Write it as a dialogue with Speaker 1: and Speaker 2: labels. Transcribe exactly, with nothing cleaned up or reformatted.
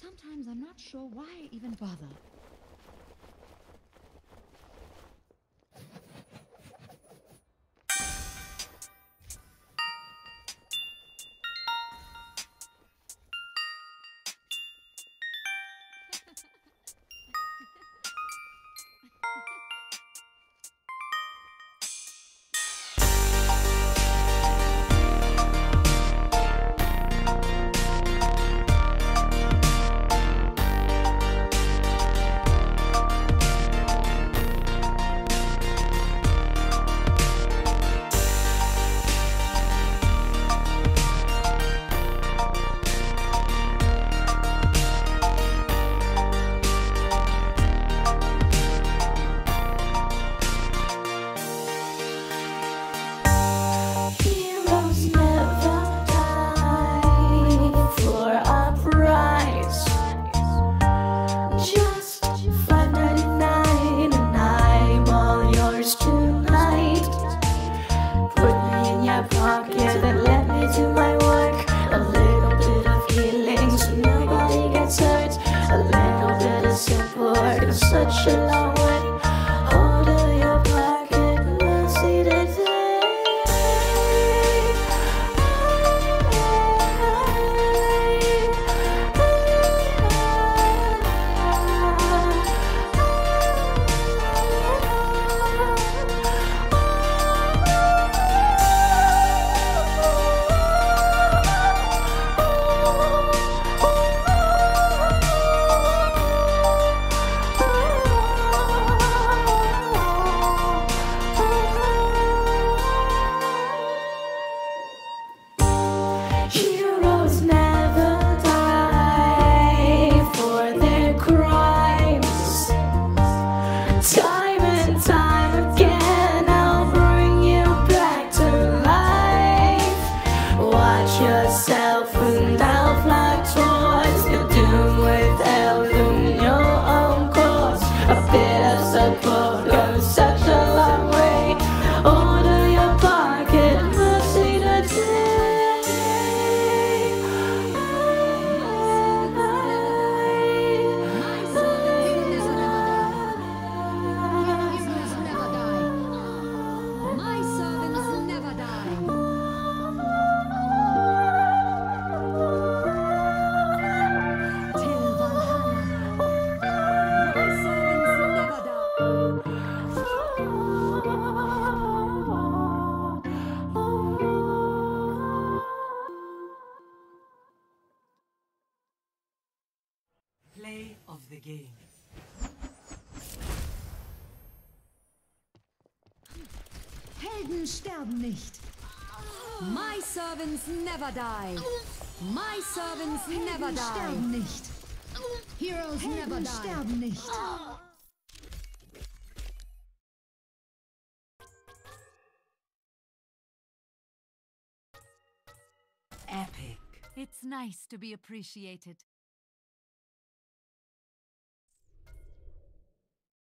Speaker 1: Sometimes I'm not sure why I even bother.
Speaker 2: Such a long way. Hold in your pocket, mercy today. Heroes never die for their crimes. Time and time again, I'll bring you back to life. Watch yourself and I'll fly towards your doom with in your own course. A bit of support goes such a long way. Order your pocket, mercy today.
Speaker 3: Play of the game.
Speaker 1: Helden sterben nicht.
Speaker 4: My servants never die. My servants never
Speaker 1: Helden
Speaker 4: die.
Speaker 1: sterben nicht. Heroes never die. Sterben nicht.
Speaker 3: Epic.
Speaker 4: It's nice to be appreciated.